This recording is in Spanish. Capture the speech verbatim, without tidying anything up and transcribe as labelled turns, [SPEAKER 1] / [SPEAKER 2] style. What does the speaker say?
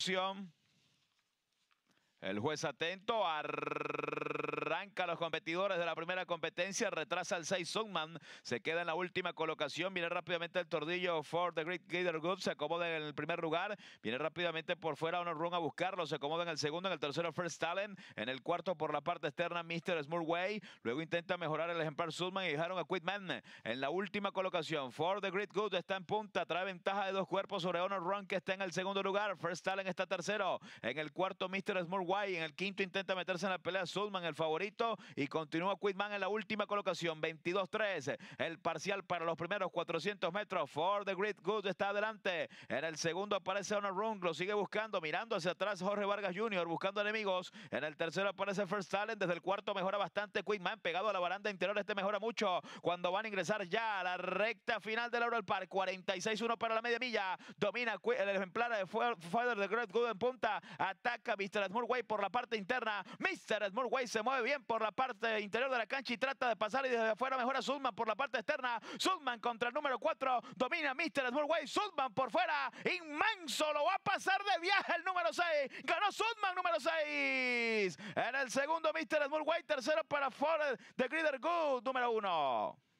[SPEAKER 1] El juez atento, arranca a los competidores de la primera competencia, retrasa el seis Sungman, se queda en la última colocación, viene rápidamente el tordillo For the Great Gator Good, se acomoda en el primer lugar, viene rápidamente por fuera Honor Run a buscarlo, se acomoda en el segundo, en el tercero First Talent, en el cuarto por la parte externa mister Smooth Way, luego intenta mejorar el ejemplar Sungman y dejaron a Quitman en la última colocación. For the Great Good está en punta, trae ventaja de dos cuerpos sobre Honor Run que está en el segundo lugar, First Talent está tercero, en el cuarto mister Smooth Way, en el quinto intenta meterse en la pelea Sungman, el favorito, y continúa Quitman en la última colocación, veintidós tres, el parcial para los primeros cuatrocientos metros. For the Great Good está adelante, en el segundo aparece Honor Run, lo sigue buscando, mirando hacia atrás Jorge Vargas junior, buscando enemigos, en el tercero aparece First Talent, desde el cuarto mejora bastante Quitman, pegado a la baranda interior, este mejora mucho, cuando van a ingresar ya a la recta final del Laurel Park, cuarenta y seis uno para la media milla, domina el ejemplar de For the Great Good en punta, ataca mister Smooth Way por la parte interna, mister Smooth Way se mueve bien por la parte interior de la cancha y trata de pasar y desde afuera mejora Sungman por la parte externa, Sungman contra el número cuatro, domina mister Smooth Way, Sungman por fuera, inmenso, lo va a pasar de viaje el número seis, ganó Sungman número seis, en el segundo mister Smooth Way, tercero para For the Greater Good número uno.